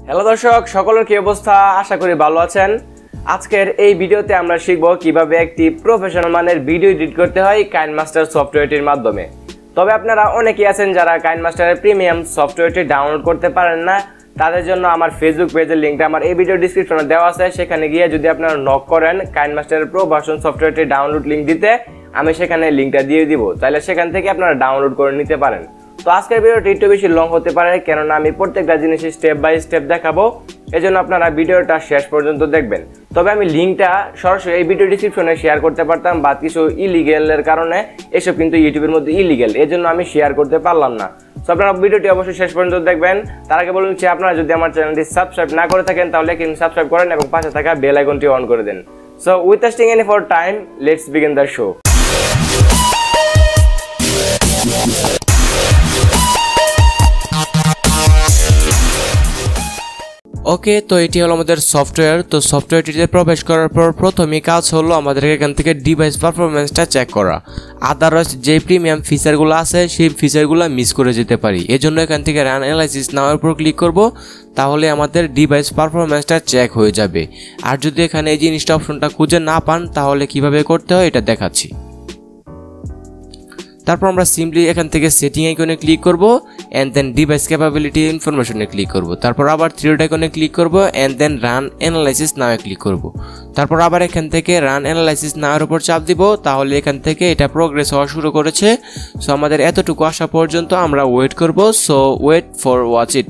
Hello দর্শক, সকলের কি অবস্থা? আশা করি ভালো আছেন। আজকের এই ভিডিওতে আমরা শিখব কিভাবে একটি প্রফেশনাল মানের ভিডিও এডিট করতে হয় কাইনমাস্টার সফটওয়্যারটির মাধ্যমে। তবে আপনারা অনেকেই আছেন যারা কাইনমাস্টারের প্রিমিয়াম সফটওয়্যারটি ডাউনলোড করতে পারেন না। তাদের জন্য আমার ফেসবুক পেজের লিঙ্কটা আমার এই ভিডিও ডিসক্রিপশনে দেওয়া আছে। সেখানে গিয়ে যদি আপনারা নক করেন কাইনমাস্টারের প্রো ভার্সন সফটওয়্যারটি ডাউনলোড লিঙ্ক দিতে, আমি সেখানে লিঙ্কটা দিয়ে দিব। তাহলে সেখান থেকে আপনারা ডাউনলোড করে নিতে পারেন। তো আজকের ভিডিওটি একটু বেশি লং হতে পারে, কেননা আমি প্রত্যেকটা জিনিস স্টেপ বাই স্টেপ দেখাবো। এজন্য আপনারা ভিডিওটা শেষ পর্যন্ত দেখবেন। তবে আমি লিঙ্কটা সরাসরি এই ভিডিও ডিসক্রিপশনে শেয়ার করতে পারতাম, বা কিছু ইলিগেলের কারণে এসব কিন্তু ইউটিউবের মধ্যে ইলিগেল, এজন্য আমি শেয়ার করতে পারলাম না। সো আপনারা ভিডিওটি অবশ্যই শেষ পর্যন্ত দেখবেন। তার আগে বলুন যে আপনারা যদি আমার চ্যানেলটি সাবস্ক্রাইব না করে থাকেন তাহলে কিন্তু সাবস্ক্রাইব করেন এবং পাশে থাকা বেল আইকনটি অন করে দেন। So with wasting any for time, let's begin the show. Okay, তো এটি হলো আমাদের সফটওয়্যার। তো সফটওয়্যারটিতে প্রবেশ করার পর প্রথমেই কাজ হলো আমাদের এখান থেকে ডিভাইস পারফরমেন্সটা চেক করা। আদারওয়াইজ যে প্রিমিয়াম ফিচারগুলো আছে সেই ফিচারগুলো মিস করে যেতে পারি। এজন্য এখান থেকে রান অ্যানালাইসিস নাওয়ার উপর ক্লিক করব, তাহলে আমাদের ডিভাইস পারফরমেন্সটা চেক হয়ে যাবে। আর যদি এখানে এই জিনিসটা অপশনটা খুঁজে না পান তাহলে কিভাবে করতে হয় এটা দেখাচ্ছি। তারপর আমরা সিম্পলি এখান থেকে সেটিং আইকনে ক্লিক করব এন্ড দেন ডিভাইস ক্যাপাবিলিটি ইনফরমেশনে ক্লিক করব। তারপর আবার থ্রি ডট আইকনে ক্লিক করব and then run analysis now click করব। তারপর আবার এখান থেকে রান অ্যানালাইসিস নাওর উপর চাপ দিব, তাহলে এখান থেকে এটা প্রোগ্রেস হওয়া শুরু করেছে। সো আমাদের এতটুকু আসা পর্যন্ত আমরা ওয়েট করব। So wait for watch it.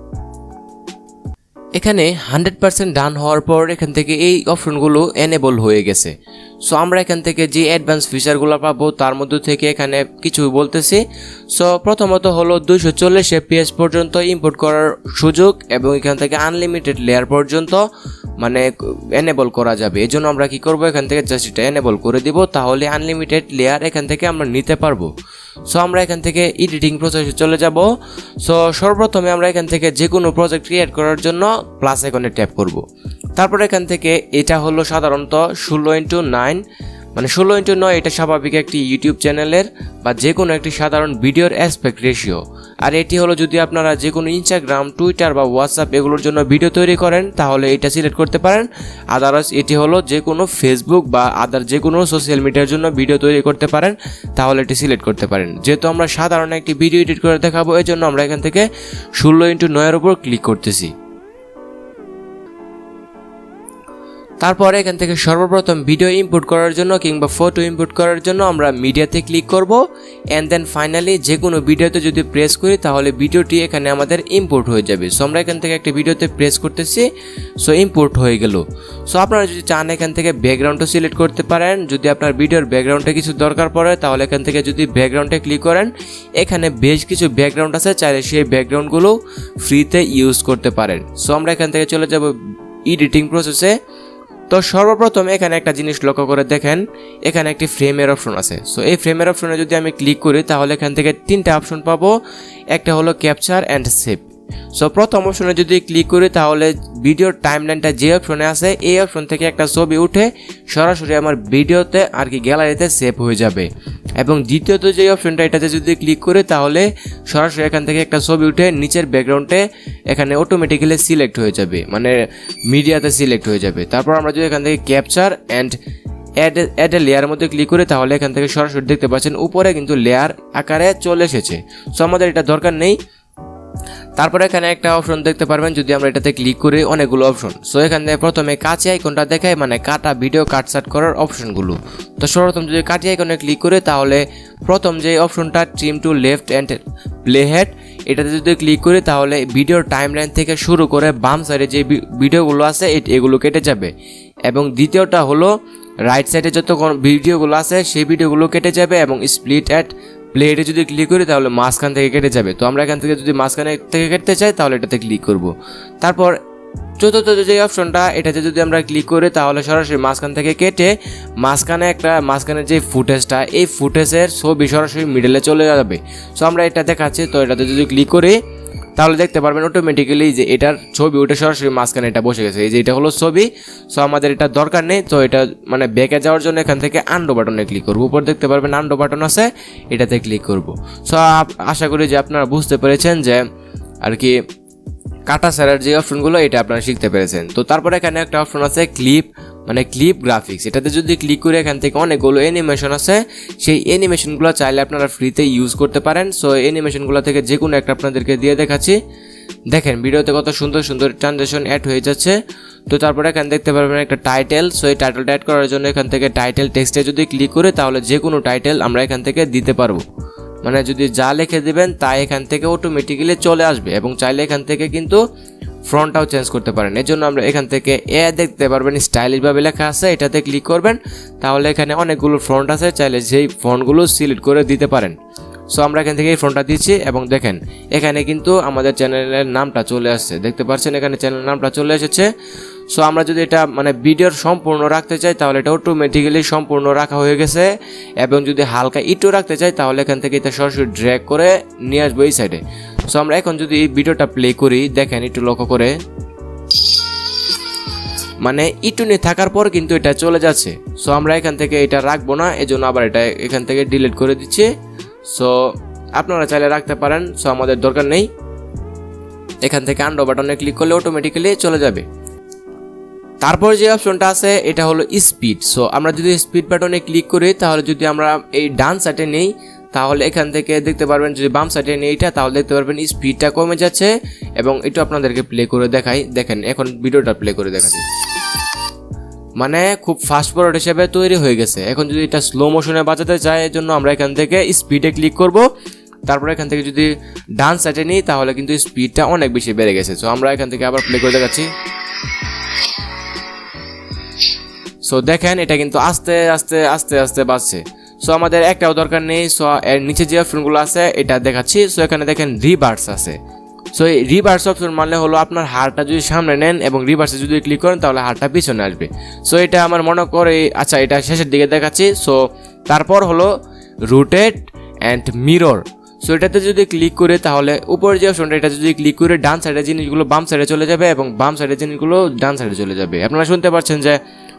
এখানে 100% ডান হওয়ার পর এখান থেকে এই অপশনগুলো এনেবল হয়ে গেছে। সো আমরা এখান থেকে যে অ্যাডভান্স ফিচারগুলো পাবো তার মধ্যে থেকে এখানে কিছু বলতেছি। সো প্রথমত হলো 240 FPS পর্যন্ত ইম্পোর্ট করার সুযোগ, এবং এখান থেকে আনলিমিটেড লেয়ার পর্যন্ত মানে এনেবল করা যাবে। এই জন্য আমরা কি করব, এখান থেকে জাস্ট এটা এনেবল করে দিব, তাহলে আনলিমিটেড লেয়ার এখান থেকে আমরা নিতে পারবো। সো আমরা এখান থেকে এডিটিং প্রসেসে চলে যাব। সো সর্বপ্রথমে আমরা এখান থেকে যে কোনো প্রজেক্ট ক্রিয়েট করার জন্য প্লাস আইকনে ট্যাপ করব। তারপর এখান থেকে এটা হলো সাধারণত 16:9, মানে 16:9 এটা স্বাভাবিক একটি ইউটিউব চ্যানেলের বা যে কোনো একটি সাধারণ ভিডিওর অ্যাসপেক্ট রেশিও। আর এটি হলো যদি আপনারা যে কোনো ইনস্টাগ্রাম, টুইটার বা হোয়াটসঅ্যাপ এগুলোর জন্য ভিডিও তৈরি করেন তাহলে এটা সিলেক্ট করতে পারেন। আদারওয়াইজ এটি হলো যে কোনো ফেসবুক বা আদার যে কোনো সোশ্যাল মিডিয়ার জন্য ভিডিও তৈরি করতে পারেন, তাহলে এটি সিলেক্ট করতে পারেন। যেহেতু আমরা সাধারণ একটি ভিডিও এডিট করে দেখাবো, এই জন্য আমরা এখান থেকে 16:9 এর উপর ক্লিক করতেছি। তারপরে এখান থেকে সর্বপ্রথম ভিডিও ইনপুট করার জন্য কিংবা ফটো ইনপুট করার জন্য আমরা মিডিয়াতে ক্লিক করব এন্ড দেন ফাইনালি যে কোনো ভিডিওতে যদি প্রেস করি তাহলে ভিডিওটি এখানে আমাদের ইম্পোর্ট হয়ে যাবে। সো আমরা এখান থেকে একটা ভিডিওতে প্রেস করতেছি, সো ইম্পোর্ট হয়ে গেল। সো আপনারা যদি চান এখান থেকে ব্যাকগ্রাউন্ডও সিলেক্ট করতে পারেন। যদি আপনার ভিডিওর ব্যাকগ্রাউন্ডে কিছু দরকার পড়ে তাহলে এখান থেকে যদি ব্যাকগ্রাউন্ডে ক্লিক করেন, এখানে বেশ কিছু ব্যাকগ্রাউন্ড আছে, চাইলে সেই ব্যাকগ্রাউন্ডগুলো ফ্রিতে ইউজ করতে পারেন। সো আমরা এখান থেকে চলে যাব এডিটিং প্রসেসে। তো সর্বপ্রথম এখানে একটা জিনিস লক্ষ্য করে দেখেন, এখানে একটি ফ্রেমের অপশন আছে। সো এই ফ্রেমের অপশনে যদি আমি ক্লিক করি তাহলে এখান থেকে তিনটা অপশন পাবো। একটা হলো ক্যাপচার অ্যান্ড সেভ। সো প্রথম অপশনে যদি ক্লিক করি তাহলে ভিডিওর টাইমলাইনটা যে অপশনে আছে এই অপশন থেকে একটা ছবি উঠে সরাসরি আমার ভিডিওতে আর কি গ্যালারিতে সেভ হয়ে যাবে। এবং দ্বিতীয়ত যে অপশনটা এটাতে যদি ক্লিক করি তাহলে সরাসরি এখান থেকে একটা ছবি উঠে নিচের ব্যাকগ্রাউন্ডে এখানে অটোমেটিক্যালি সিলেক্ট হয়ে যাবে, মানে মিডিয়াতে সিলেক্ট হয়ে যাবে। তারপর আমরা যদি এখান থেকে ক্যাপচার অ্যান্ড অ্যাড এ লেয়ারের মধ্যে ক্লিক করি তাহলে এখান থেকে সরাসরি দেখতে পাচ্ছেন উপরে কিন্তু লেয়ার আকারে চলে এসেছে। সো আমাদের এটা দরকার নেই। তারপরে এখানে একটা অপশন দেখতে পারবেন, যদি আমরা এটাতে ক্লিক করি অনেকগুলো অপশন। সো এখানে প্রথমে কাছে আইকনটা দেখায়, মানে কাটা ভিডিও কাটসাট করার অপশনগুলো। তো সর্বপ্রথম যদি কাটি আইকনে ক্লিক করে তাহলে প্রথম যে অপশনটা trim to left and play head, এটাতে যদি ক্লিক করি তাহলে ভিডিওর টাইমলাইন থেকে শুরু করে বাম সাইডে যে ভিডিওগুলো আছে এগুলো কেটে যাবে। এবং দ্বিতীয়টা হলো রাইট সাইডে যত ভিডিওগুলো আছে সেই ভিডিওগুলো কেটে যাবে, এবং স্প্লিট অ্যাট প্লেটে যদি ক্লিক করি তাহলে মাঝখান থেকে কেটে যাবে। তো আমরা এখান থেকে যদি মাঝখানে থেকে কেটে চাই তাহলে এটাতে ক্লিক করব। তারপর চতুর্থ যে অপশনটা এটাতে যদি আমরা ক্লিক করি তাহলে সরাসরি মাঝখান থেকে কেটে মাঝখানে যে ফুটেজটা এই ফুটেজের ছবি সরাসরি মিডলে চলে যাবে। সো আমরা এটা দেখাচ্ছি। তো এটাতে যদি ক্লিক করি তাহলে দেখতে পারবেন অটোমেটিক্যালি যে এটার ছবি ওটা সরাসরি মাঝখানে এটা বসে গেছে, এই যে এটা হলো ছবি। সো আমাদের এটা দরকার নেই। তো এটা মানে ব্যাকে যাওয়ার জন্য এখান থেকে আন্ডো বাটনে ক্লিক করব। উপর দেখতে পারবেন আন্ডো বাটন আছে, এটাতে ক্লিক করব। সো আশা করি যে আপনারা বুঝতে পেরেছেন যে আর কি কাটা ছাড়ার যে অপশনগুলো এটা আপনারা শিখতে পেরেছেন। তো তারপরে এখানে একটা অপশন আছে ক্লিপ, মানে ক্লিপ গ্রাফিক্স। এটাতে যদি ক্লিক করে এখান থেকে অনেকগুলো অ্যানিমেশন আছে, সেই অ্যানিমেশনগুলো চাইলে আপনারা ফ্রিতে ইউজ করতে পারেন। সো অ্যানিমেশনগুলো থেকে যে কোনো একটা আপনাদেরকে দিয়ে দেখাচ্ছি। দেখেন ভিডিওতে কত সুন্দর সুন্দর ট্রানজিশন অ্যাড হয়ে যাচ্ছে। তো তারপরে এখানে দেখতে পারবেন একটা টাইটেল। সো এই টাইটেলটা অ্যাড করার জন্য এখান থেকে টাইটেল টেক্সটে যদি ক্লিক করে তাহলে যে কোনো টাইটেল আমরা এখান থেকে দিতে পারবো। মানে যদি যা লিখে দিবেন তাই এখান থেকে অটোমেটিক্যালি চলে আসবে, এবং চাইলে এখান থেকে কিন্তু ফ্রন্টটাও চেঞ্জ করতে পারেন। এর জন্য আমরা এখান থেকে দেখতে পারবেন স্টাইলিশভাবে লেখা আছে, এটাতে ক্লিক করবেন। তাহলে এখানে অনেকগুলো ফ্রন্ট আছে, চাইলে সেই ফন্টগুলো সিলেক্ট করে দিতে পারেন। সো আমরা এখান থেকে এই ফোনটা দিচ্ছি এবং দেখেন এখানে কিন্তু আমাদের চ্যানেলের নামটা চলে আসছে, দেখতে পাচ্ছেন এখানে চ্যানেলের নামটা চলে এসেছে। সো আমরা যদি এটা মানে ভিডিওর সম্পূর্ণ রাখতে চাই তাহলে এটা অটোমেটিক্যালি সম্পূর্ণ রাখা হয়ে গেছে, এবং যদি হালকা একটু রাখতে চাই তাহলে এখান থেকে এটা সরাসরি ড্র্যাগ করে নিয়ে আসবো এই সাইডে। সো আমরা এখন যদি এই ভিডিওটা প্লে করি, দেখেন একটু লক্ষ্য করে, মানে ইটুনি থাকার পর কিন্তু এটা চলে যাচ্ছে। সো আমরা এখান থেকে এটা রাখবো না, এজন্য আবার এটা এখান থেকে ডিলিট করে দিচ্ছি। সো আপনারা চাইলে রাখতে পারেন, সো আমাদের দরকার নেই। এখান থেকে আনডু বাটনে ক্লিক করলে অটোমেটিক্যালি চলে যাবে। তারপর যে অপশনটা আছে এটা হলো স্পিড। সো আমরা যদি স্পিড বাটনে ক্লিক করি তাহলে যদি আমরা এই ডান সাইডে নেই তাহলে এখান থেকে দেখতে পারবেন, যদি বাম সাইডে নেই এটা তাহলে দেখতে পারবেন স্পিডটা কমে যাচ্ছে। এবং এটা আপনাদেরকে প্লে করে দেখাই, দেখেন এখন ভিডিওটা প্লে করে দেখাচ্ছি, মানে খুব ফাস্ট ফরওয়ার্ড হিসেবে তৈরি হয়ে গেছে। এখন যদি এটা স্লো মোশনে বাজাতে চাই এর জন্য আমরা এখান থেকে স্পিডে ক্লিক করব। তারপর এখান থেকে যদি ডান সাইডে নিই তাহলে কিন্তু স্পিডটা অনেক বেশি বেড়ে গেছে। সো আমরা এখান থেকে আবার প্লে করে দেখাচ্ছি। সো দেখেন এটা কিন্তু আস্তে আস্তে আস্তে আস্তে বাড়ছে। সো আমাদের একটাও দরকার নেই। সো এর নিচে যে অপশনগুলো আছে এটা দেখাচ্ছি। সো এখানে দেখেন রিভার্স আছে। সো এই রিভার্স অপশন মানে হলো আপনার হারটা যদি সামনে নেন এবং রিভার্সে যদি ক্লিক করেন তাহলে হারটা পিছনে আসবে। সো এটা আমার মনে করে, আচ্ছা এটা শেষের দিকে দেখাচ্ছি। সো তারপর হলো রোটেট অ্যান্ড মিরর। সো এটাতে যদি ক্লিক করে তাহলে উপরের যে অপশনটা এটা যদি ক্লিক করে ডান সাইডের জিনিসগুলো বাম সাইডে চলে যাবে এবং বাম সাইডের জিনিসগুলো ডান সাইডে চলে যাবে। আপনারা শুনতে পাচ্ছেন যে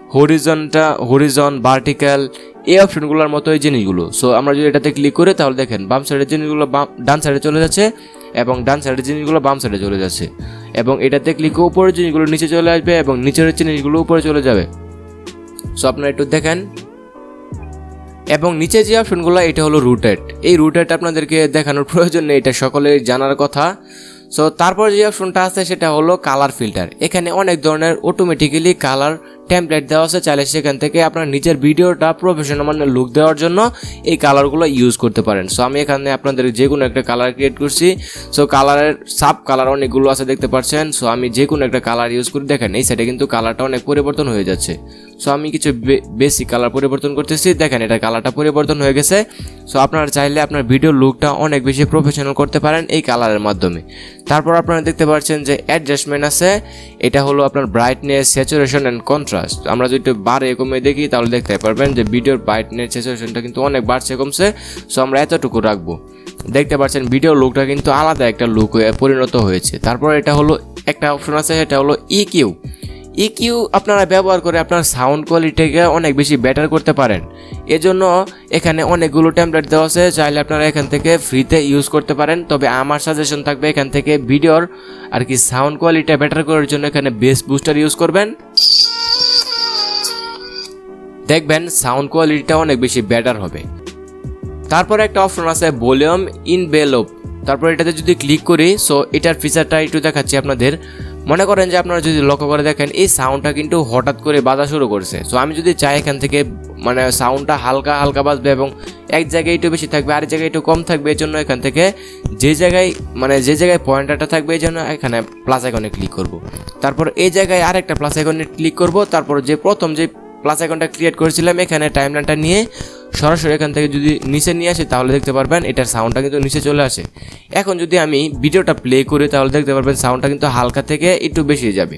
হরিজন ভার্টিক্যাল এই অপশনগুলোর মতো এই জিনিসগুলো। সো আমরা যদি এটাতে ক্লিক করি তাহলে দেখেন বাম সাইডের জিনিসগুলো ডান সাইডে চলে যাচ্ছে এবং ডান সাইডের জিনিসগুলো বাম সাইডে চলে যাচ্ছে, এবং এটাতে ক্লিক করে উপরের জিনিসগুলো নিচে চলে আসবে এবং নিচের জিনিসগুলো উপরে চলে যাবে। সো আপনারা একটু দেখেন, এবং নিচে যে অপশনগুলো এটা হলো রুটেট। এই রুটেট আপনাদেরকে দেখানোর প্রয়োজন নেই, এটা সকলেই জানার কথা। সো তারপর যে অপশনটা আছে সেটা হলো কালার ফিল্টার। এখানে অনেক ধরনের অটোমেটিক্যালি কালার টেমপ্লেট দেওয়া আছে, চাইলে সেখান থেকে আপনার নিজের ভিডিওটা প্রফেশনাল মানের লুক দেওয়ার জন্য এই কালারগুলো ইউজ করতে পারেন। সো আমি এখানে আপনাদের যে কোনো একটা কালার ক্রিয়েট করছি। সো কালারের সাব কালার অনেকগুলো আছে দেখতে পাচ্ছেন। সো আমি যে কোনো একটা কালার ইউজ করি, দেখেন এই সাইডে কিন্তু কালারটা অনেক পরিবর্তন হয়ে যাচ্ছে। সো আমি কিছু বেসিক কালার পরিবর্তন করতেছি, দেখেন এটা কালারটা পরিবর্তন হয়ে গেছে। সো আপনারা চাইলে আপনার ভিডিওর লুকটা অনেক বেশি প্রফেশনাল করতে পারেন এই কালারের মাধ্যমে। তারপর আপনারা দেখতে পাচ্ছেন যে অ্যাডজাস্টমেন্ট আছে, এটা হলো আপনার ব্রাইটনেস, স্যাচুরেশন অ্যান্ড কন্ট্রাস্ট। আমরা যদি বাড়ে কমে দেখি তাহলে দেখতে পারবেন যে ভিডিওর ব্রাইটনেস স্যাচুরেশনটা কিন্তু অনেক বাড়ছে কমছে। সো আমরা এতটুকু রাখবো। দেখতে পাচ্ছেন ভিডিওর লুকটা কিন্তু আলাদা একটা লুক হয়ে পরিণত হয়েছে। তারপর এটা হলো একটা অপশন আছে, এটা হলো ইকিউ। ইকিউ আপনারা ব্যবহার করে আপনার সাউন্ড কোয়ালিটিকে অনেক বেশি বেটার করতে পারেন। এজন্য এখানে অনেকগুলো টেমপ্লেট দেওয়া আছে, চাইলে আপনারা এখান থেকে ফ্রিতে ইউজ করতে পারেন। তবে আমার সাজেশন থাকবে এখান থেকে ভিডিওর আর কি সাউন্ড কোয়ালিটি বেটার করার জন্য এখানে বেস বুস্টার ইউজ করবেন, দেখবেন সাউন্ড কোয়ালিটিটা অনেক বেশি বেটার হবে। তারপর একটা অপশন আছে ভলিউম ইনভেলপ। তারপর এটাতে যদি ক্লিক করি, সো এটার ফিচারটা একটু দেখাচ্ছি আপনাদের। মনে করেন যে আপনারা যদি লক্ষ্য করে দেখেন এই সাউন্ডটা কিন্তু হঠাৎ করে বাজা শুরু করছে। সো আমি যদি চাই এখান থেকে মানে সাউন্ডটা হালকা হালকা বাজবে এবং এক জায়গায় একটু বেশি থাকবে আর জায়গায় একটু কম থাকবে, এই জন্য এখান থেকে যে জায়গায় পয়েন্টারটা থাকবে এই জন্য এখানে প্লাস আইকনে ক্লিক করব। তারপর এই জায়গায় আরেকটা প্লাস আইকনে ক্লিক করব। তারপর যে প্রথম যে প্লাস আইকনটা ক্রিয়েট করেছিলাম এখানে টাইমলাইনটা নিয়ে সরাসরি এখান থেকে যদি নিচে নিয়ে আসি তাহলে দেখতে পারবেন এটার সাউন্ডটা কিন্তু নিচে চলে আসে। এখন যদি আমি ভিডিওটা প্লে করি তাহলে দেখতে পারবেন সাউন্ডটা কিন্তু হালকা থেকে একটু বেশি যাবে।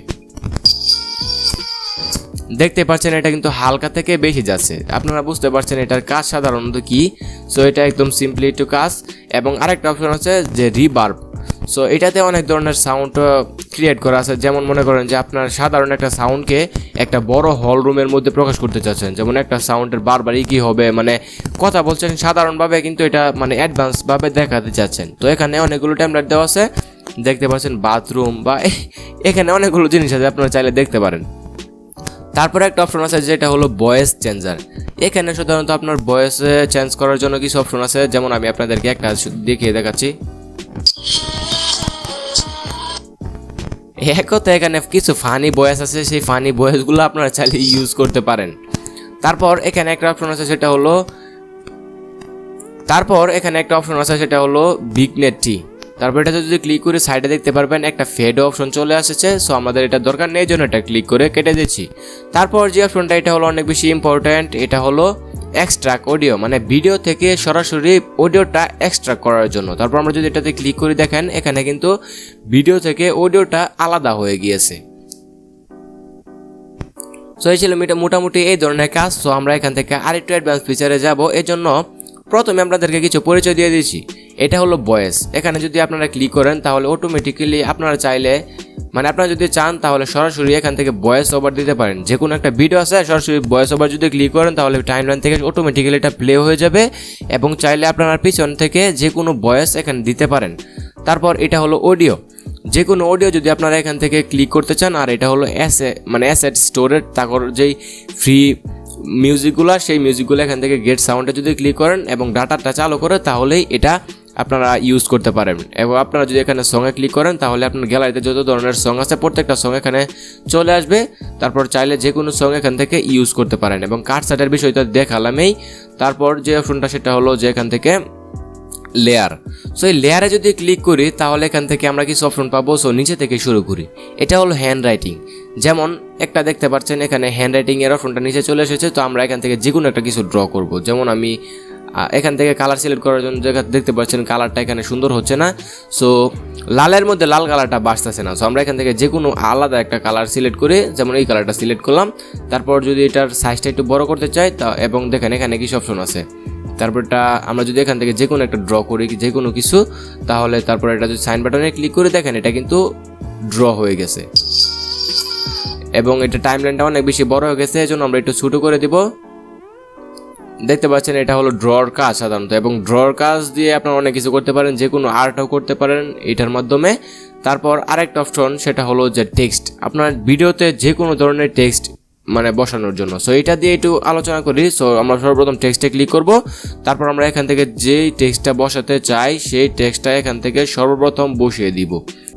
দেখতে পাচ্ছেন এটা কিন্তু হালকা থেকে বেশি যাচ্ছে। আপনারা বুঝতে পারছেন এটার কাজ সাধারণত কি। সো এটা একদম সিম্পলি একটু কাজ। এবং আরেকটা অপশন আছে যে রিভার্ব। সো এটাতে অনেক ধরনের সাউন্ড ক্রিয়েট করা আছে, যেমন মনে করেন যে আপনার সাধারণ একটা সাউন্ডকে একটা বড় হল রুমের মধ্যে প্রকাশ করতে চাচ্ছেন, যেমন একটা সাউন্ডের বারবারই কি হবে, মানে কথা বলছেন সাধারণভাবে কিন্তু এটা মানে অ্যাডভান্সভাবে দেখাতে চাচ্ছেন। তো এখানে অনেকগুলো টেমপ্লেট দেওয়া আছে, দেখতে পাচ্ছেন বাথরুম বা এখানে অনেকগুলো জিনিস আছে, আপনারা চাইলে দেখতে পারেন। তারপরে একটা অপশন আছে যেটা হলো ভয়েস চেঞ্জার। এখানে সাধারণত আপনার ভয়েস চেঞ্জ করার জন্য কিছু অপশন আছে, যেমন আমি আপনাদেরকে একটা দেখিয়ে দেখাচ্ছি। এক কথা এখানে কিছু ফানি ভয়েস আছে, সেই ফানি ভয়েসগুলো আপনারা চাইলে ইউজ করতে পারেন। তারপর এখানে একটা অপশন আছে সেটা হলো বিগনেট টি। তারপর এটা যদি ক্লিক করে সাইডে দেখতে পারবেন একটা ফেড অপশন চলে আসছে। সো আমাদের এটা দরকার নেই, জন্য এটা ক্লিক করে কেটে দিচ্ছি। তারপর যে অপশনটা এটা হলো অনেক বেশি ইম্পর্ট্যান্ট, এটা হলো এক্সট্রাক্ট অডিও, মানে ভিডিও থেকে সরাসরি অডিওটা এক্সট্রাক্ট করার জন্য। তারপর আমরা যদি এটাতে ক্লিক করে দেখেন এখানে কিন্তু ভিডিও থেকে অডিওটা আলাদা হয়ে গিয়েছে। সো এই ছিল মোটামুটি এই ধরনের কাজ। সো আমরা এখান থেকে আরেকটু অ্যাডভান্স ফিচারে যাব। এর জন্য প্রথমে আপনাদেরকে কিছু পরিচয় দিয়ে দিচ্ছি। এটা হলো ভয়েস। এখানে যদি আপনারা ক্লিক করেন তাহলে অটোমেটিক্যালি আপনারা চাইলে মানে আপনারা যদি চান তাহলে সরাসরি এখান থেকে ভয়েস ওভার দিতে পারেন। যে কোনো একটা ভিডিও আছে সরাসরি ভয়েস ওভার যদি ক্লিক করেন তাহলে টাইমলাইন থেকে অটোমেটিক্যালি এটা প্লে হয়ে যাবে এবং চাইলে আপনারা পিছন থেকে যে কোনো ভয়েস এখানে দিতে পারেন। তারপর এটা হলো অডিও। যে কোনো অডিও যদি আপনারা এখান থেকে ক্লিক করতে চান। আর এটা হলো অ্যাসেট স্টোরেজ, তারপর যেই ফ্রি মিউজিকগুলো সেই মিউজিকগুলো এখান থেকে গেট সাউন্ডে যদি ক্লিক করেন এবং ডাটাটা চালু করে তাহলেই এটা আপনারা ইউজ করতে পারেন। এবং আপনারা যদি এখানে সঙ্গে ক্লিক করেন তাহলে আপনার গ্যালারিতে যত ধরনের সং আছে প্রত্যেকটা সং এখানে চলে আসবে। তারপর চাইলে যে কোনো সং এখান থেকে ইউজ করতে পারেন এবং কাটসাটের বিষয়টা দেখালামই। তারপর যে অপশনটা সেটা হলো যে এখান থেকে লেয়ার। সো এই লেয়ারে যদি ক্লিক করি তাহলে এখান থেকে আমরা কিছু অপশন পাবো। সো নিচে থেকে শুরু করি। এটা হলো হ্যান্ড রাইটিং, যেমন একটা দেখতে পাচ্ছেন এখানে হ্যান্ড রাইটিং এর অপশনটা নিচে চলে এসেছে। তো আমরা এখান থেকে যে কোনো একটা কিছু ড্র করব, যেমন আমি এখান থেকে কালার সিলেক্ট করার জন্য দেখতে পাচ্ছেন কালারটা এখানে সুন্দর হচ্ছে না। সো লালের মধ্যে লাল কালারটা বাঁচতেছে না। সো আমরা এখান থেকে যে কোনো আলাদা একটা কালার সিলেক্ট করে, যেমন এই কালারটা সিলেক্ট করলাম। তারপর যদি এটার সাইজটা একটু বড় করতে চাই তা এবং দেখেন এখানে কিছু অপশন আছে। তারপরটা আমরা যদি এখান থেকে যে কোনো একটা ড্র করি যে কোনো কিছু, তাহলে তারপর এটা যদি সাইন বাটনে ক্লিক করে দেখেন এটা কিন্তু ড্র হয়ে গেছে এবং এটা টাইমলাইনটা অনেক বেশি বড় হয়ে গেছে। এজন্য আমরা একটু ছোট করে দিব। দেখতে পাচ্ছেন এটা হলো ড্রর কাজ সাধারণত, এবং ড্রর কাজ দিয়ে আপনারা অনেক কিছু করতে পারেন, যে কোনো আর্টও করতে পারেন এটার মাধ্যমে। তারপর আরেকটা অপশন সেটা হলো যে টেক্সট, আপনার ভিডিওতে যে কোনো ধরনের টেক্সট মানে বসানোর জন্য। সো এটা দিয়ে একটু আলোচনা করি। সো আমরা সর্বপ্রথম টেক্সটে ক্লিক করব। তারপর আমরা এখান থেকে যেই টেক্সটটা বসাতে চাই সেই টেক্সটটা এখান থেকে সর্বপ্রথম বসিয়ে দিব।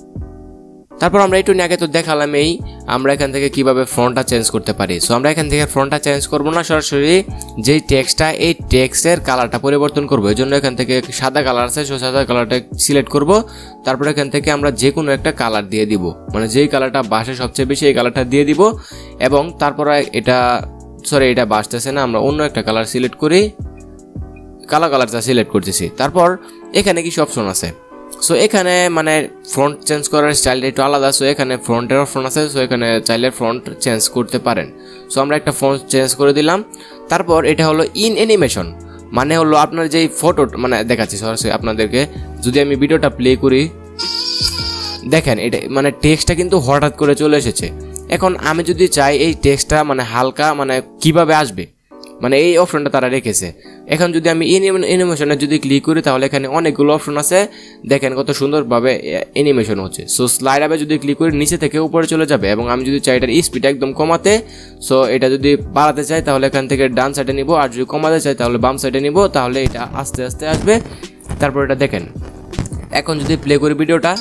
তারপর আমরা একটু আগে তো দেখালাম আমরা এখান থেকে কিভাবে ফন্টটা চেঞ্জ করতে পারি। সো আমরা এখান থেকে ফন্টটা চেঞ্জ করব না, সরাসরি যেই টেক্সটটা এই টেক্সটের কালারটা পরিবর্তন করব। এই জন্য এখান থেকে সাদা কালার আছে, সো সাদা কালারটা সিলেক্ট করব। তারপর এখান থেকে আমরা যে কোনো একটা কালার দিয়ে দিব, মানে যেই কালারটা বাসে সবচেয়ে বেশি এই কালারটা দিয়ে দিব। এবং তারপরে এটা বাসতেছে না, আমরা অন্য একটা কালার সিলেক্ট করি, কালো কালারটা সিলেক্ট করতেছি। তারপর এখানে কিছু অপশন আছে। সো এখানে মানে ফ্রন্ট চেঞ্জ করার স্টাইলটা একটু আলাদা। সো এখানে ফ্রন্টের অপশন আছে, সো এখানে চাইলে ফ্রন্ট চেঞ্জ করতে পারেন। সো আমরা একটা ফ্রন্ট চেঞ্জ করে দিলাম। তারপর এটা হলো ইন অ্যানিমেশন, মানে হলো আপনার যেই ফটো মানে দেখাচ্ছি সরাসরি আপনাদেরকে। যদি আমি ভিডিওটা প্লে করি দেখেন এটা মানে টেক্সটটা কিন্তু হঠাৎ করে চলে এসেছে। এখন আমি যদি চাই এই টেক্সটটা মানে হালকা মানে কিভাবে আসবে, মানে এই অপশনটা তারা রেখেছে। এখন যদি আমি অ্যানিমেশনে যদি ক্লিক করি তাহলে এখানে অনেকগুলো অপশন আছে, দেখেন কত সুন্দরভাবে অ্যানিমেশন হচ্ছে। সো স্লাইড আপে যদি ক্লিক করি নিচে থেকে উপরে চলে যাবে, এবং আমি যদি চাই এটার স্পিড একদম কমাতে, সো এটা যদি বাড়াতে চাই তাহলে এখান থেকে ডান সাইডে নিব, আর যদি কমাতে চাই তাহলে বাম সাইডে নিব, তাহলে এটা আস্তে আস্তে আসবে। তারপর এটা দেখেন এখন যদি প্লে করি ভিডিওটা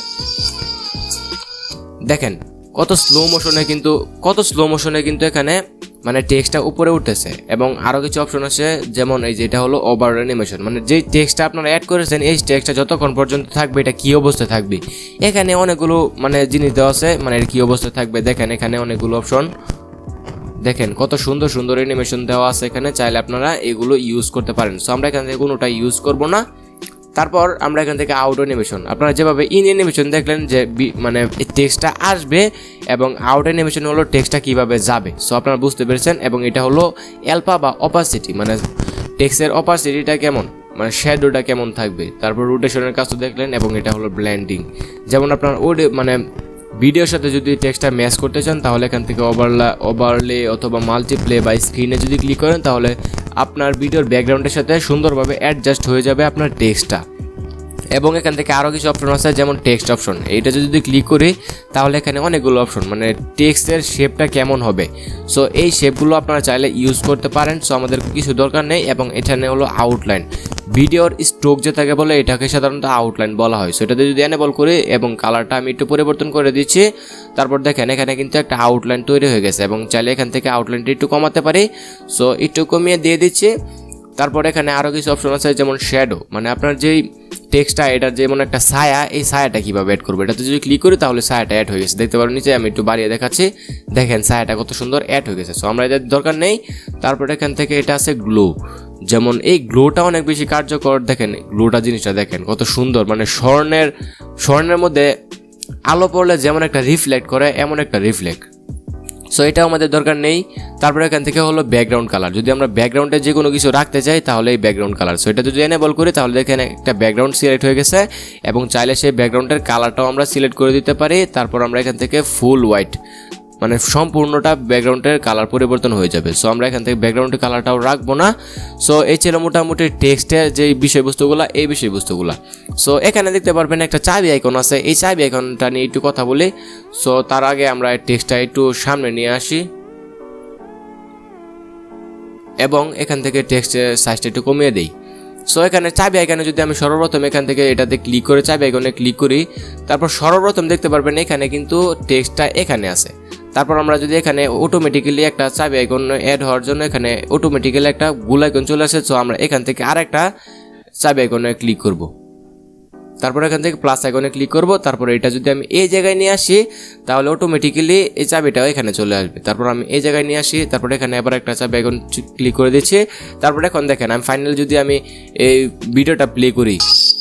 দেখেন কত স্লো মোশনে কিন্তু এখানে মানে টেক্সটটা উপরে উঠতেছে। এবং আরো কিছু অপশন আছে, যেমন এই যে এটা হলো ওভার অ্যানিমেশন, মানে যে টেক্সটটা আপনারা অ্যাড করেছেন এই টেক্সটটা যতক্ষণ পর্যন্ত থাকবে এটা কি অবস্থায় থাকবে। এখানে অনেকগুলো মানে জিনিস দেওয়া আছে, মানে এটা কি অবস্থায় থাকবে। দেখেন এখানে অনেকগুলো অপশন, দেখেন কত সুন্দর সুন্দর অ্যানিমেশন দেওয়া আছে এখানে, চাইলে আপনারা এগুলো ইউজ করতে পারেন। সো আমরা এখান থেকে কোনোটা ইউজ করব না। তারপর আমরা এখান থেকে আউট অ্যানিমেশন, আপনারা যেভাবে ইন অ্যানিমেশন দেখলেন যে মানে টেক্সটটা আসবে, এবং আউট অ্যানিমেশন হলো টেক্সটটা কিভাবে যাবে। সো আপনারা বুঝতে পেরেছেন। এবং এটা হলো অ্যালফা বা অপাসিটি, মানে টেক্সটের অপাসিটিটা কেমন, মানে শ্যাডোটা কেমন থাকবে। তারপর রোটেশনের কাজ তো দেখলেন, এবং এটা হলো ব্লেন্ডিং। যেমন আপনার মানে ভিডিওর সাথে যদি টেক্সটটা ম্যাচ করতে চান তাহলে এখান থেকে ওভারলে অথবা মাল্টিপ্লে বা স্ক্রিনে যদি ক্লিক করেন তাহলে আপনার ভিডিওর ব্যাকগ্রাউন্ডের সাথে সুন্দরভাবে অ্যাডজাস্ট হয়ে যাবে আপনার টেক্সটটা। এবং এখান থেকে আরও কিছু অপশন আছে, যেমন টেক্সট অপশন। এইটা যদি ক্লিক করি তাহলে এখানে অনেকগুলো অপশন, মানে টেক্সটের শেপটা কেমন হবে। সো এই শেপগুলো আপনারা চাইলে ইউজ করতে পারেন। সো আমাদের কিছু দরকার নেই। এবং এখানে হলো আউটলাইন, ভিডিওর স্ট্রোক যে থাকে বলে এটাকে সাধারণত আউটলাইন বলা হয়। সো এটাতে যদি এনেবল করি এবং কালারটা আমি একটু পরিবর্তন করে দিচ্ছি, তারপর দেখেন এখানে কিন্তু একটা আউটলাইন তৈরি হয়ে গেছে। এবং চাইলে এখান থেকে আউটলাইনটা একটু কমাতে পারি। সো একটু কমিয়ে দিয়ে দিচ্ছি। তারপর এখানে আরও কিছু অপশন আছে, যেমন শ্যাডো, মানে আপনার যেই টেক্সটটা এটার যেমন একটা ছায়া, এই ছায়াটা কীভাবে অ্যাড করবো। এটাতে যদি ক্লিক করি তাহলে ছায়াটা অ্যাড হয়ে গেছে, দেখতে পারেন নিচে। আমি একটু বাড়িয়ে দেখাচ্ছি, দেখেন ছায়াটা কত সুন্দর অ্যাড হয়ে গেছে। সো আমরা এদের দরকার নেই। তারপর এখান থেকে এটা আছে গ্লো, যেমন এই গ্লোটা অনেক বেশি কার্যকর। দেখেন গ্লোটা জিনিসটা দেখেন কত সুন্দর, মানে স্বর্ণের মধ্যে আলো পড়লে যেমন একটা রিফ্লেক্ট করে এমন একটা রিফ্লেক্ট। সো এটাও আমাদের দরকার নেই। তারপরে এখান থেকে হলো ব্যাকগ্রাউন্ড কালার, যদি আমরা ব্যাকগ্রাউন্ডে যে কোনো কিছু রাখতে চাই তাহলে এই ব্যাকগ্রাউন্ড কালার। সো এটা যদি এনেবল করি তাহলে দেখেন একটা ব্যাকগ্রাউন্ড সিলেক্ট হয়ে গেছে, এবং চাইলে সেই ব্যাকগ্রাউন্ডের কালারটাও আমরা সিলেক্ট করে দিতে পারি। তারপর আমরা এখান থেকে ফুল হোয়াইট, মানে সম্পূর্ণটা ব্যাকগ্রাউন্ডের কালার পরিবর্তন হয়ে যাবে। সো আমরা এখান থেকে ব্যাকগ্রাউন্ডের কালারটাও রাখবো না। সো এই ছিল মোটামুটি টেক্সটের যে বিষয়বস্তুগুলো, এই বিষয়বস্তুগুলো। সো এখানে দেখতে পারবেন একটা চাবি আইকন আছে, এই চাবি আইকনটা নিয়ে একটু কথা বলি। সো তার আগে আমরা টেক্সটটা একটু সামনে নিয়ে আসি এবং এখান থেকে টেক্সটের সাইজটা একটু কমিয়ে দিই। সো এখানে চাবি আইকনে যদি আমি সর্বপ্রথম এখান থেকে এটাতে ক্লিক করে চাবি আইকনে ক্লিক করি, তারপর সর্বপ্রথম দেখতে পারবেন এখানে কিন্তু টেক্সটটা এখানে আছে। তারপর আমরা যদি এখানে অটোমেটিক্যালি একটা চাবি আইকন অ্যাড হওয়ার জন্য এখানে অটোমেটিক্যালি একটা গোল আইকন চলে আসে। সো আমরা এখান থেকে আরেকটা চাবি আইকনে ক্লিক করব, তারপর এখান থেকে প্লাস আইকনে ক্লিক করব। তারপর এটা যদি আমি এই জায়গায় নিয়ে আসি তাহলে অটোমেটিক্যালি এই চাবিটাও এখানে চলে আসবে। তারপর আমি এই জায়গায় নিয়ে আসি, তারপর এখানে আবার একটা চাবি আইকন ক্লিক করে দিচ্ছি। তারপর এখন দেখেন আমি ফাইনালি যদি আমি এই ভিডিওটা প্লে করি,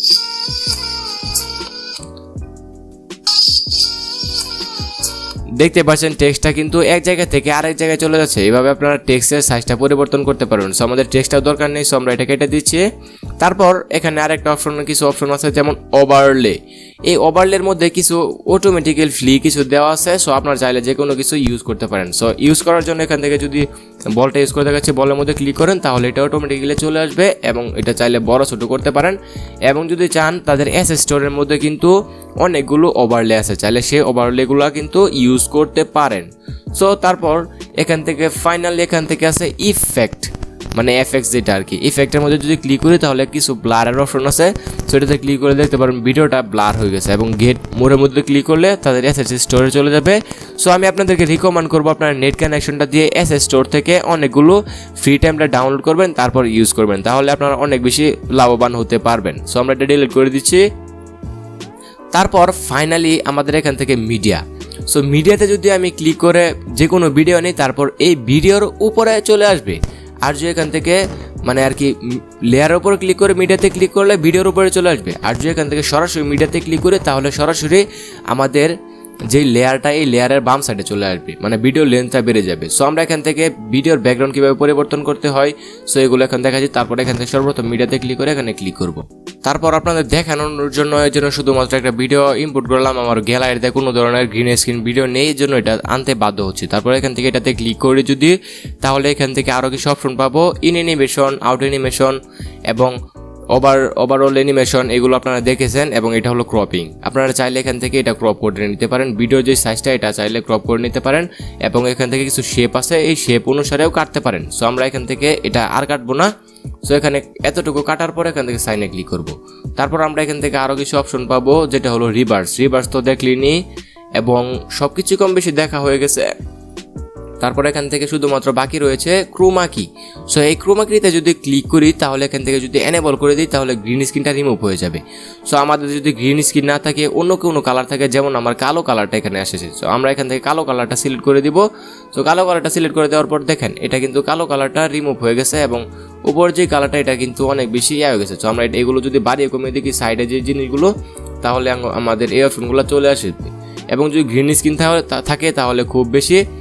দেখতে পাচ্ছেন টেক্সটটা কিন্তু এক জায়গা থেকে আরেক জায়গায় চলে যাচ্ছে। এইভাবে আপনারা টেক্সটের সাইজটা পরিবর্তন করতে পারবেন। সো আমাদের টেক্সটটাও দরকার নেই, সো আমরা এটা কেটে দিচ্ছি। তারপর এখানে আরেকটা কিছু অপশন আছে, যেমন ওভারলে। এই ওভারলের মধ্যে কিছু অটোমেটিক্যাল কিছু দেওয়া আছে। সো আপনারা চাইলে যে কোনো কিছু ইউজ করতে পারেন। সো ইউজ করার জন্য এখান থেকে যদি বলটা ইউজ করে দেখাচ্ছি, বলের মধ্যে ক্লিক করেন তাহলে এটা অটোমেটিক্যালি চলে আসবে, এবং এটা চাইলে বড় ছোট করতে পারেন। এবং যদি চান তাদের অ্যাসেট স্টোরের মধ্যে কিন্তু অনেকগুলো ওভারলে আছে, চাইলে সেই ওভারলেগুলো কিন্তু ইউজ করতে পারেন। সো তারপর এখান থেকে ফাইনালি এখান থেকে আছে ইফেক্ট, মানে এফএক্স যেটা আর কি। ইফেক্টের মধ্যে যদি ক্লিক করি তাহলে কিছু ব্লারের অপশন আছে। সো এটাতে ক্লিক করে দেখতে পারেন ভিডিওটা ব্লার হয়ে গেছে, এবং গেট মোড়ের মধ্যে ক্লিক করলে তাদের অ্যাসেট স্টোরে চলে যাবে। সো আমি আপনাদেরকে রিকমেন্ড করবো আপনারা নেট কানেকশনটা দিয়ে অ্যাসেট স্টোর থেকে অনেকগুলো ফ্রি টাইমটা ডাউনলোড করবেন, তারপর ইউজ করবেন, তাহলে আপনারা অনেক বেশি লাভবান হতে পারবেন। সো আমরা এটা ডিলিট করে দিচ্ছি। তারপর ফাইনালি আমাদের এখান থেকে মিডিয়া। সো মিডিয়াতে যদি আমি ক্লিক করে যে কোনো ভিডিও নিই তারপর এই ভিডিওর উপরে চলে আসবে। আর যে এখান থেকে মানে আর কি লেয়ারের উপরে ক্লিক করে মিডিয়াতে ক্লিক করলে ভিডিওর উপরে চলে আসবে। আর যে এখান থেকে সরাসরি মিডিয়াতে ক্লিক করে তাহলে সরাসরি আমাদের যে লেয়ারটা এই লেয়ারের বাম সাইডে চলে আসবে, মানে ভিডিও লেন্থটা বেড়ে যাবে। সো আমরা এখান থেকে ভিডিওর ব্যাকগ্রাউন্ড কীভাবে পরিবর্তন করতে হয় সো এগুলো এখন দেখাচ্ছি। তারপর এখান থেকে সর্বপ্রথম মিডিয়াতে ক্লিক করে এখানে ক্লিক করব। তারপর আপনাদের দেখানোর জন্য এই জন্য শুধুমাত্র একটা ভিডিও ইনপুট করলাম। আমার গ্যালারিতে কোনো ধরনের গ্রিন স্ক্রিন ভিডিও নেই, এই জন্য এটা আনতে বাধ্য হচ্ছে। তারপর এখান থেকে এটাতে ক্লিক করে যদি তাহলে এখান থেকে আরও কিছু অপশন পাবো, ইন অ্যানিমেশন, আউট অ্যানিমেশন এবং ওভারঅল অ্যানিমেশন, এগুলো আপনারা দেখেছেন। এবং এটা হলো ক্রপিং, আপনারা চাইলে এখান থেকে এটা ক্রপ করে নিতে পারেন, ভিডিও যে সাইজটা এটা চাইলে ক্রপ করে নিতে পারেন। এবং এখান থেকে কিছু শেপ আছে, এই শেপ অনুসারেও কাটতে পারেন। সো আমরা এখান থেকে এটা আর কাটবো না। সো এখানে এতটুকু কাটার পর এখান থেকে সাইনে ক্লিক করব। তারপর আমরা এখান থেকে আরও কিছু অপশন পাবো, যেটা হলো রিভার্স তো দেখলিনি এবং সব কিছু কম বেশি দেখা হয়ে গেছে। তারপর এখান থেকে শুধুমাত্র বাকি রয়েছে ক্রোমা কি। সো এই ক্রোমা কিতে যদি ক্লিক করি তাহলে এখান থেকে যদি এনেবল করে দিই তাহলে গ্রিন স্ক্রিনটা রিমুভ হয়ে যাবে। সো আমাদের যদি গ্রিন স্ক্রিন না থাকে অন্য কোনো কালার থাকে, যেমন আমার কালো কালারটা এখানে এসেছে, সো আমরা এখান থেকে কালো কালারটা সিলেক্ট করে দিব। সো কালো কালারটা সিলেক্ট করে দেওয়ার পর দেখেন এটা কিন্তু কালো কালারটা রিমুভ হয়ে গেছে এবং উপর যে কালারটা এটা কিন্তু অনেক বেশি হয়ে গেছে। সো আমরা এগুলো যদি বাড়িয়ে কমিয়ে দেখি সাইডে যে জিনিসগুলো তাহলে আমাদের এই অপশনগুলো চলে আসবে। এবং যদি গ্রিন স্ক্রিন থাকে তাহলে খুব বেশি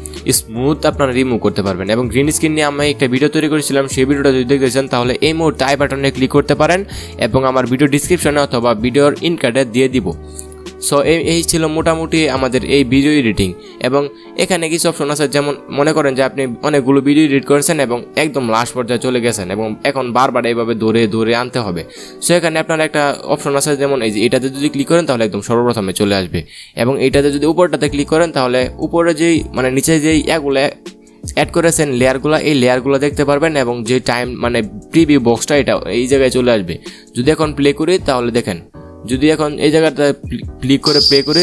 স্মুথ আপনারা রিমুভ করতে পারবেন। এবং গ্রিন স্ক্রিন নিয়ে আমি একটা ভিডিও তৈরি করেছিলাম, সেই ভিডিওটা যদি দেখতে চান তাহলে এই মুহূর্তে আই বাটনে ক্লিক করতে পারেন এবং আমার ভিডিও ডিসক্রিপশনে অথবা ভিডিওর ইন কার্ডে দিয়ে দিব। সো এই ছিল মোটামুটি আমাদের এই ভিডিও এডিটিং। এবং এখানে কিছু অপশন আছে, যেমন মনে করেন যে আপনি অনেকগুলো ভিডিও এডিট করেছেন এবং একদম লাস্ট পর্যায়ে চলে গেছেন এবং এখন বারবার এইভাবে দৌড়ে আনতে হবে। সো এখানে আপনার একটা অপশন আছে, যেমন এই যে এটাতে যদি ক্লিক করেন তাহলে একদম সর্বপ্রথমে চলে আসবে। এবং এইটাতে যদি উপরটাতে ক্লিক করেন তাহলে উপরে যেই মানে নিচে যেই এগুলো অ্যাড করেছেন লেয়ারগুলো, এই লেয়ারগুলো দেখতে পারবেন এবং যে টাইম মানে প্রিভিউ বক্সটা এটা এই জায়গায় চলে আসবে। যদি এখন প্লে করি তাহলে দেখেন, যদি এখন এই জায়গাটা ক্লিক করে প্লে করি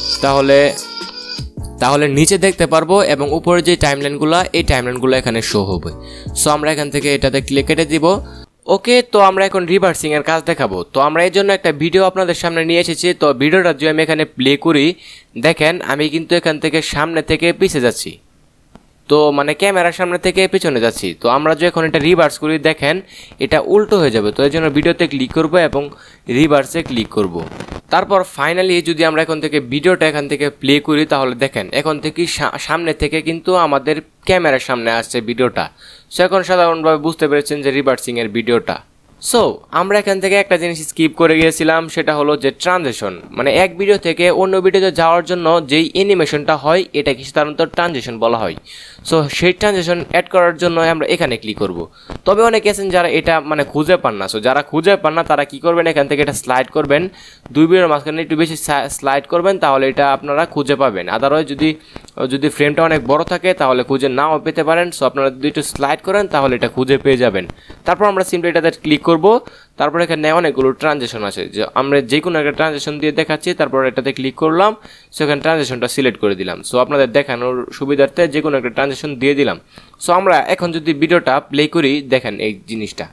তাহলে নিচে দেখতে পারবো এবং উপরে যে টাইমলাইনগুলো, এই টাইমলাইনগুলো এখানে শো হবে। সো আমরা এখান থেকে এটাতে ক্লিক কেটে দিব। ওকে, তো আমরা এখন রিভার্সিং এর কাজ দেখাবো। তো আমরা এর জন্য একটা ভিডিও আপনাদের সামনে নিয়ে এসেছি। তো ভিডিওটা যদি আমি এখানে প্লে করি, দেখেন আমি কিন্তু এখান থেকে সামনে থেকে পিছিয়ে যাচ্ছি, তো মানে ক্যামেরার সামনে থেকে পেছনে যাচ্ছি। তো আমরা যখন এটা রিভার্স করি দেখেন এটা উল্টো হয়ে যাবে। তো এই জন্য ভিডিওতে ক্লিক করব এবং রিভার্সে ক্লিক করব। তারপর ফাইনালি যদি আমরা এখন থেকে ভিডিওটা এখান থেকে প্লে করি তাহলে দেখেন এখন থেকে সামনে থেকে কিন্তু আমাদের ক্যামেরার সামনে আসছে ভিডিওটা। সো এখন সাধারণভাবে বুঝতে পেরেছেন যে রিভার্সিং এর ভিডিওটা। সো আমরা এখান থেকে একটা জিনিস স্কিপ করে গিয়েছিলাম, সেটা হলো যে ট্রানজিশন। মানে এক ভিডিও থেকে অন্য ভিডিওতে যাওয়ার জন্য যেই অ্যানিমেশনটা হয় এটাকে সাধারণত ট্রানজিশন বলা হয়। সো সেই ট্রানজিশন অ্যাড করার জন্য আমরা এখানে ক্লিক করব। তবে অনেকে আছেন যারা এটা মানে খুঁজে পান না। সো যারা খুঁজে পান না তারা কি করবেন, এখান থেকে এটা স্লাইড করবেন, দুই ভিডিওর মাঝখানে একটু বেশি স্লাইড করবেন, তাহলে এটা আপনারা খুঁজে পাবেন। আদারওয়াইজ যদি ফ্রেমটা অনেক বড় থাকে তাহলে খুঁজে নাও পেতে পারেন। সো আপনারা যদি একটু স্লাইড করেন তাহলে এটা খুঁজে পেয়ে যাবেন। তারপর আমরা সিম্পলি এটাতে ক্লিক করব। তারপর এখানে অনেকগুলো ট্রানজিশন আছে, যে আমরা যে কোনো একটা ট্রানজিশন দিয়ে দেখাচ্ছি। তারপর এটাতে ক্লিক করলাম, সো এখানে ট্রানজিশনটা সিলেক্ট করে দিলাম। সো আপনাদের দেখানোর সুবিধার্থে যে কোনো একটা ট্রানজিশন দিয়ে দিলাম। সো আমরা এখন যদি ভিডিওটা প্লে করি, দেখেন এই জিনিসটা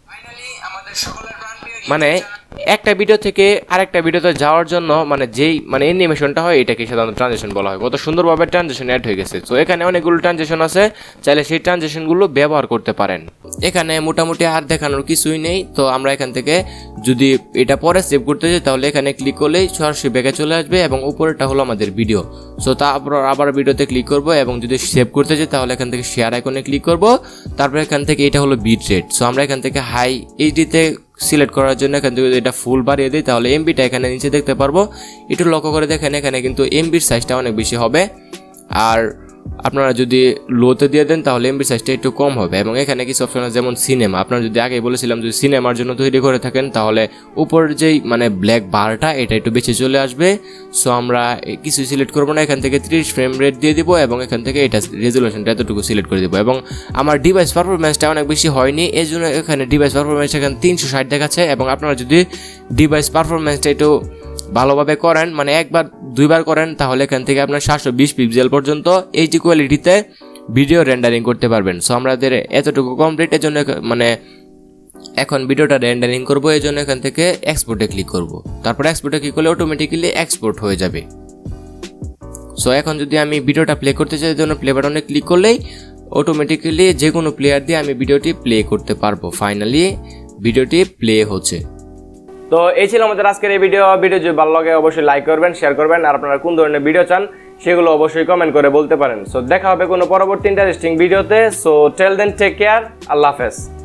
মানে একটা ভিডিও থেকে আরেকটা ভিডিওতে যাওয়ার জন্য মানে যেই মানে অ্যানিমেশনটা হয় এটাকে সাধারণত ট্রানজিশন বলা হয়। কত সুন্দরভাবে ট্রানজিশন অ্যাড হয়ে গেছে। তো এখানে অনেকগুলো ট্রানজিশন আছে, চাইলে সেই ট্রানজিশনগুলো ব্যবহার করতে পারেন। এখানে মোটামুটি আর দেখানোর কিছুই নেই। তো আমরা এখান থেকে যদি এটা পরে সেভ করতে চাই তাহলে এখানে ক্লিক করলেই সরাসরি ব্যাকে চলে আসবে এবং উপরেটা হলো আমাদের ভিডিও। সো তারপর আবার ভিডিওতে ক্লিক করব এবং যদি সেভ করতে চাই তাহলে এখান থেকে শেয়ার আইকনে ক্লিক করব। তারপর এখান থেকে এটা হলো বিট রেট। সো আমরা এখান থেকে হাই এইচডিতে সিলেক্ট করার জন্য এখান থেকে এটা ফুল বাড়িয়ে দিই তাহলে এমবিটা এখানে নিচে দেখতে পারবো। একটু লক্ষ্য করে দেখেন এখানে কিন্তু এমবির সাইজটা অনেক বেশি হবে, আর আপনারা যদি লোতে দিয়ে দেন তাহলে এমবির সাইজটা একটু কম হবে। এবং এখানে কিছু অপশন আছে যেমন সিনেমা। আপনারা যদি আগে বলেছিলাম যদি সিনেমার জন্য তৈরি করে থাকেন তাহলে উপর যেই মানে ব্ল্যাক বারটা এটা একটু বেশি চলে আসবে। সো আমরা কিছু সিলেক্ট করবো না, এখান থেকে 30 ফ্রেম রেট দিয়ে দিব এবং এখান থেকে এটা রেজুলেশনটা এতটুকু সিলেক্ট করে দেবো। এবং আমার ডিভাইস পারফরমেন্সটা অনেক বেশি হয়নি, এই জন্য এখানে ডিভাইস পারফরমেন্স এখানে 360 দেখাচ্ছে। এবং আপনারা যদি ডিভাইস পারফরমেন্সটা একটু ভালোভাবে করেন, মানে একবার দুইবার করেন, তাহলে এখান থেকে আপনার 720 পিক্সেল পর্যন্ত এইচডি কোয়ালিটিতে ভিডিও রেন্ডারিং করতে পারবেন। সো আমাদের এতটুকু কমপ্লিট, এর জন্য মানে এখন ভিডিওটা রেন্ডারিং করব, এই জন্য এখান থেকে এক্সপোর্টে ক্লিক করব। তারপর এক্সপোর্টে ক্লিক করলে অটোমেটিক্যালি এক্সপোর্ট হয়ে যাবে। সো এখন যদি আমি ভিডিওটা প্লে করতে চাই, জন্য প্লে বাটনে ক্লিক করলেই অটোমেটিক্যালি যে কোনো প্লেয়ার দিয়ে আমি ভিডিওটি প্লে করতে পারবো। ফাইনালি ভিডিওটি প্লে হচ্ছে। তো এই ছিল আমাদের আজকের এই ভিডিও যদি ভালো লাগে অবশ্যই লাইক করবেন, শেয়ার করবেন, আর আপনারা কোন ধরনের ভিডিও চান সেগুলো অবশ্যই কমেন্ট করে বলতে পারেন। সো দেখা হবে কোনো পরবর্তী ইন্টারেস্টিং ভিডিওতে। So tell then take care, আল্লাহ হাফেজ।